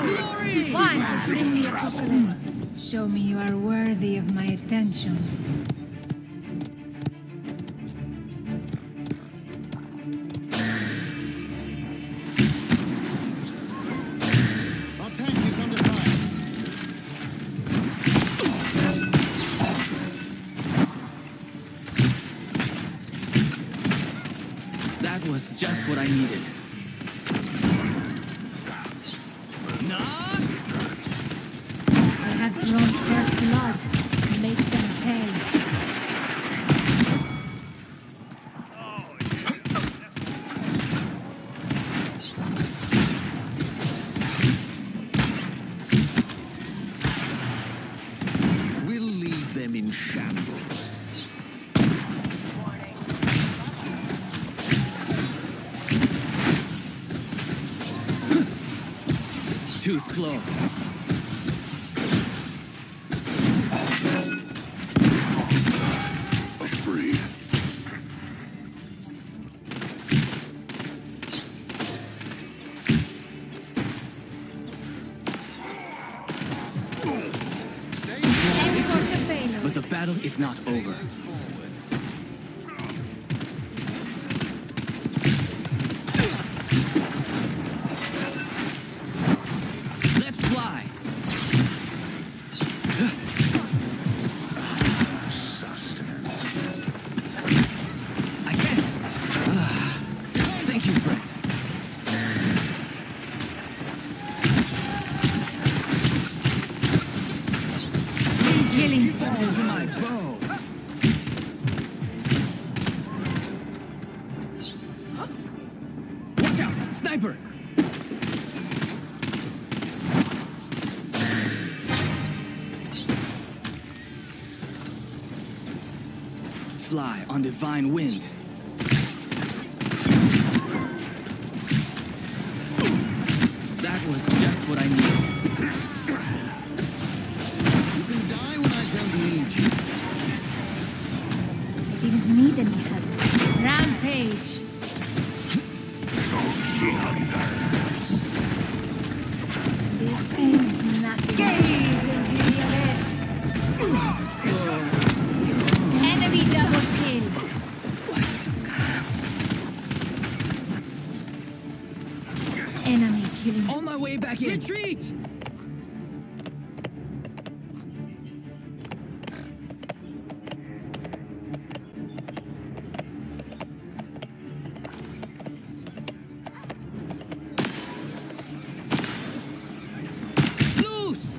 One, bring the apocalypse. Show me you are worthy of my attention. Our tank is under fire. That was just what I needed. I have drawn first blood. Make them pay. We'll leave them in shambles. Too slow. Free. Escort the payload. But the battle is not over. Let's fly. I can't. Thank you, friend. Killing To my bow. Watch out, sniper. Fly on divine wind. That was just what I needed. You can die when I don't need you. I didn't need any help. Rampage. This pain is nothing. Gaze into the abyss. Enemy double kill. Enemy killing. On my way back in. Retreat! Loose!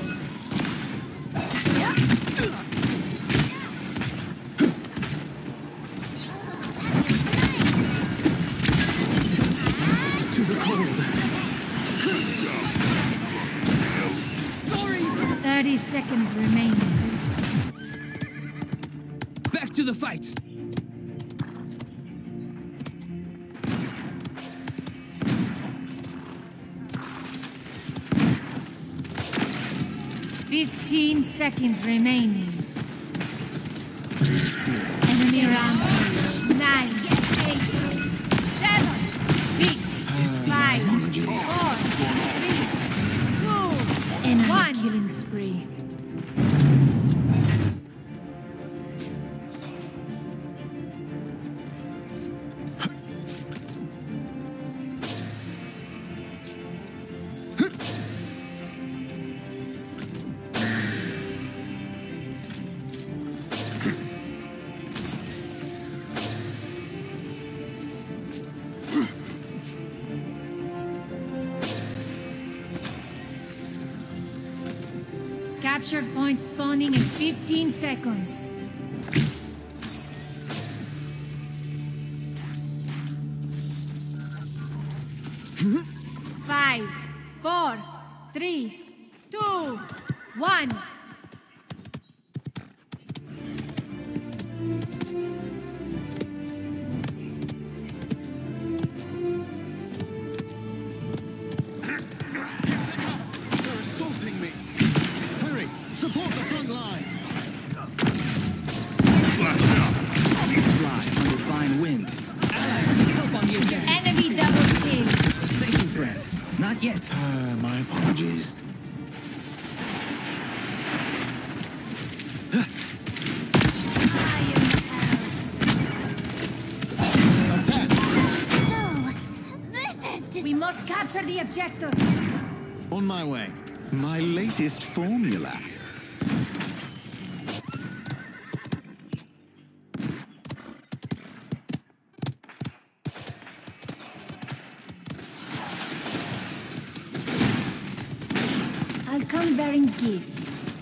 To the cold. Sorry! 30 seconds remaining. Back to the fight. Fifteen seconds remaining. Enemy rampage. 9, 8, 7, 6, 5, 4, 3, 2, enemy killing spree. Capture point spawning in 15 seconds. Five, 4, 3, 2, 1. They're assaulting me. Hurry, support the front line. Fly on divine wind. Allies need help on the attack. Enemy double kill. Thank you, friend. Not yet. My apologies. apologies. We must capture the objective. On my way. My latest formula. I'll come bearing gifts.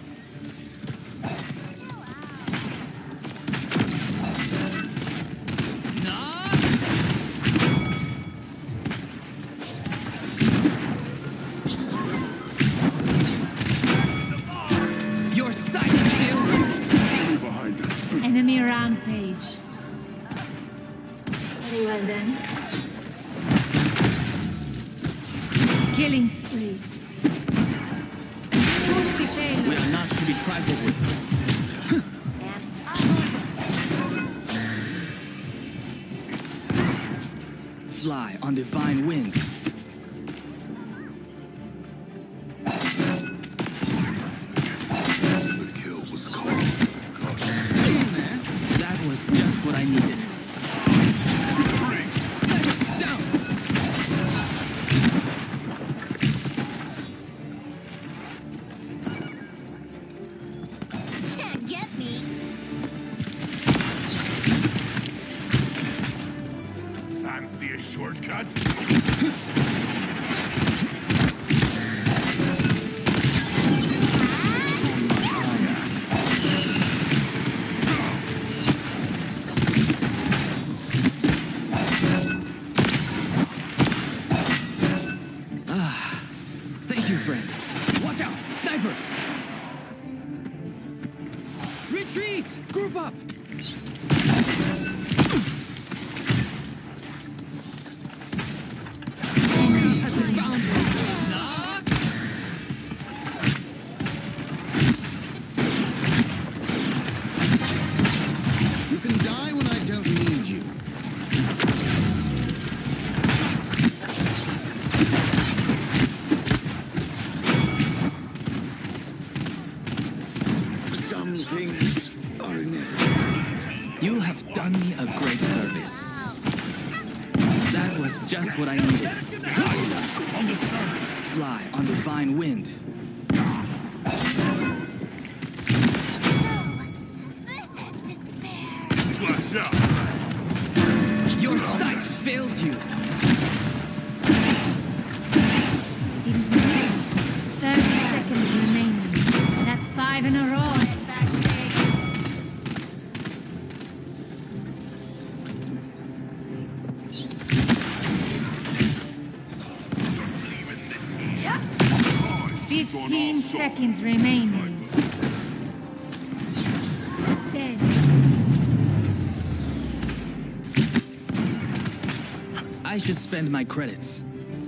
Your sight fails you. Enemy rampage. Very well then. Killing spree. Push the We payload. are not to be trifled with. Fly on divine wind. That was just what I needed. Down. Can't get me. Fancy a shortcut? Thank you, friend. Watch out! Sniper! Retreat! Group up! Has been found. Knock! You can die when I don't need you. Some things are inevitable. You have done me a great service. That was just what I needed. On the start. Fly on divine wind. This is despair. Flash out. Your sight fails you. Didn't win. 30 seconds remaining. That's 5 in a row. Yep. 15 seconds remaining. 10. I should spend my credits.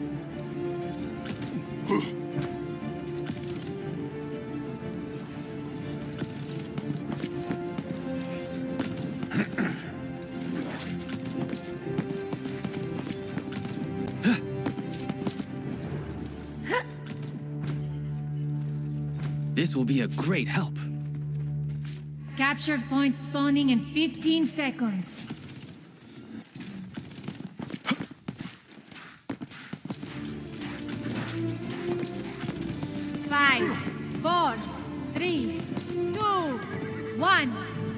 This will be a great help. Captured point spawning in 15 seconds. Five, four, three, two, one.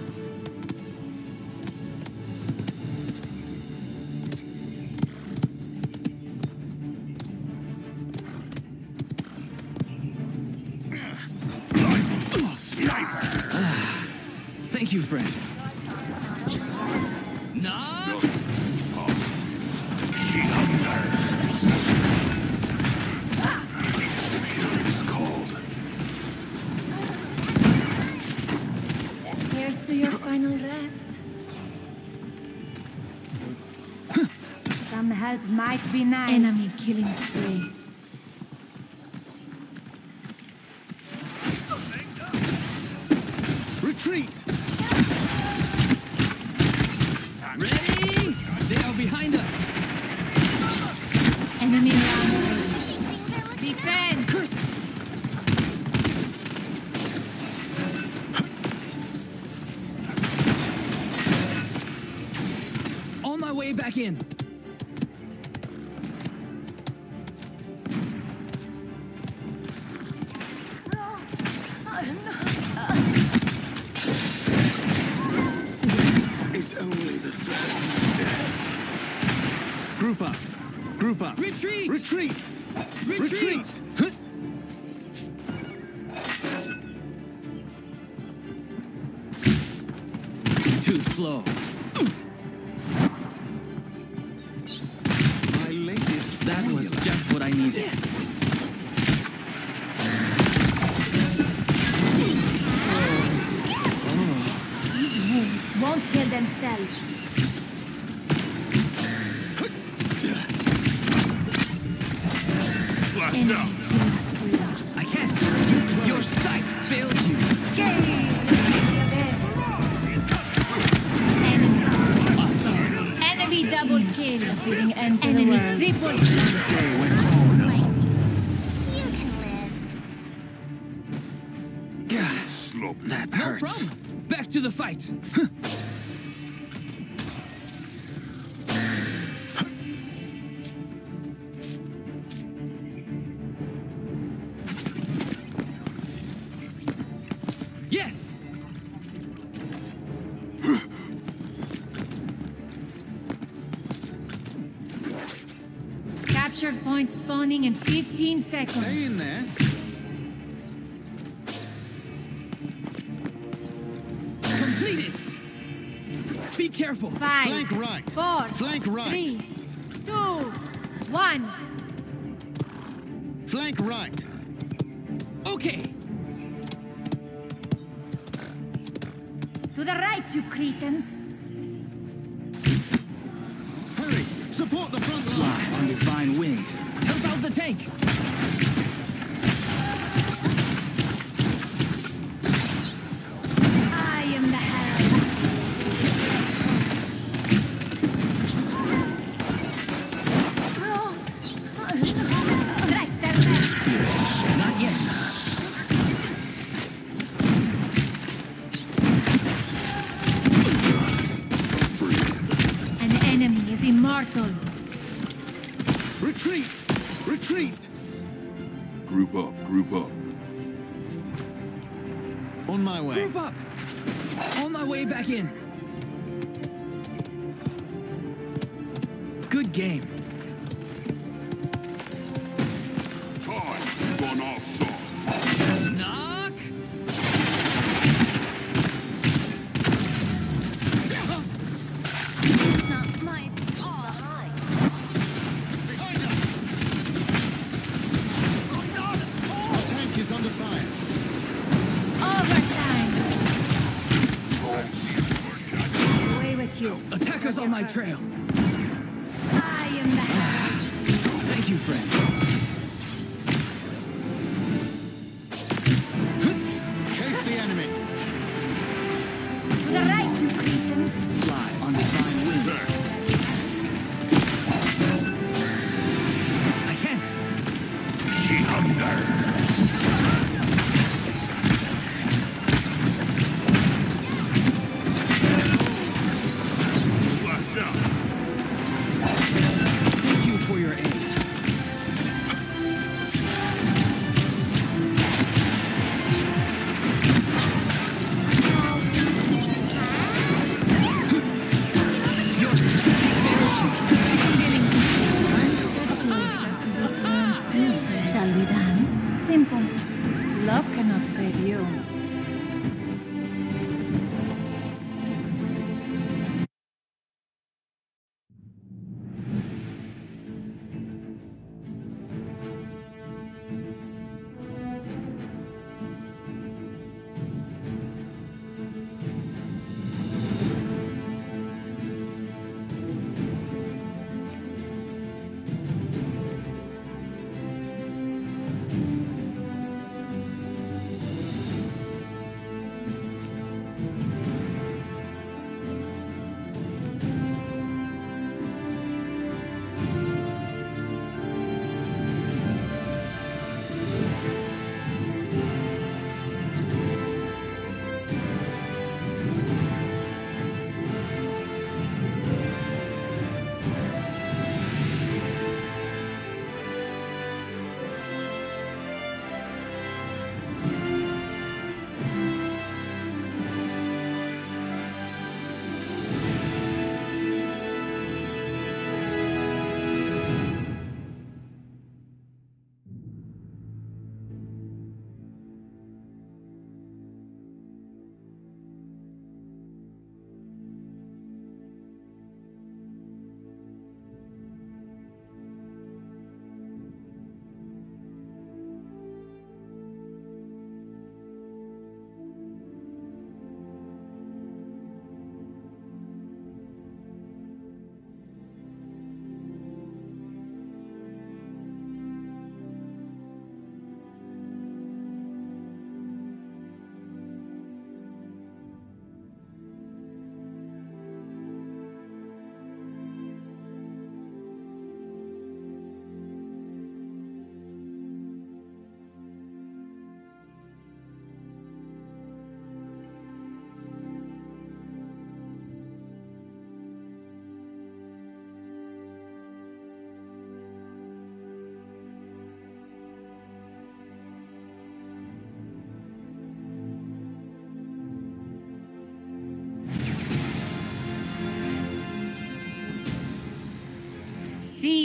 Thank you, friend. No! She hungers. It's cold. Here's to your final rest. Some help might be nice. Enemy killing spree. Retreat! Ready? They are behind us. Enemy rampage. Defend! Curses! way back in. It's only the first step. Group up. Group up. Retreat! Retreat! Retreat! Huh? Too slow. My latest That was formula. just what I needed. These wounds won't heal themselves. Blast Enemy out! killing spree. I can't. Your sight failed you. Enemy double kill. Putting end to the Enemy world. triple kill. You can live. God, Sloppy. that No hurts. problem. Back to the fight. Yes! Captured point spawning in 15 Stay in seconds. there. Completed! Be careful! Five, Flank right. 4, Flank right. 3, 2, 1. Flank right. Okay! To the right, you cretins. Hurry. Support the front line. Fly on divine wind. Help out the tank! I am the herald. Strike their left. Not yet. An enemy is immortal. Retreat. Retreat. Group up, group up. On my way. Group up! On my way back in. Good game. Time. Gone off soft. Knock! It's not my behind. Behind us. Our tank is under fire. Overtime. Away with you. Attackers on my trail. I am the herald. Thank you, friend. Chase the enemy. To the right, you cretins. Fly on divine wind. I can't. She hunger. Blast out. Thank you for your aid. Shall we dance? Simple. Love cannot save you.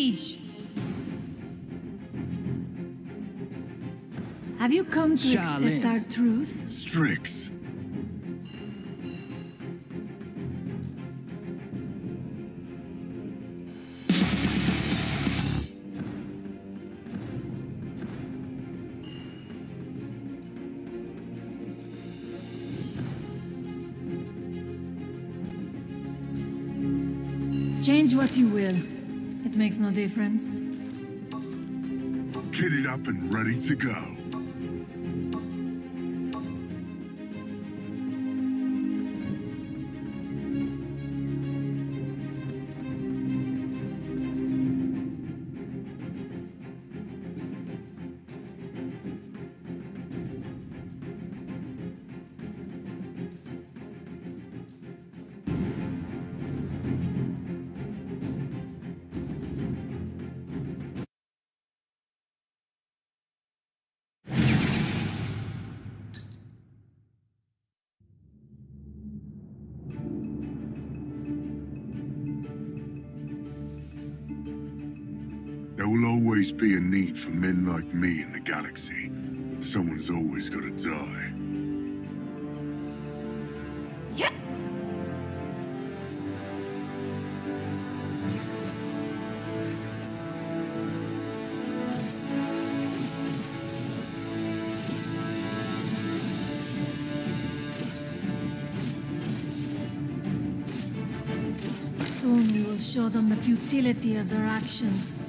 siege. Have you come to Shalin. accept our truth? Strix. Change what you will. It makes no difference. Kitted up and ready to go. There will always be a need for men like me in the galaxy. Someone's always got to die. Soon we will show them the futility of their actions.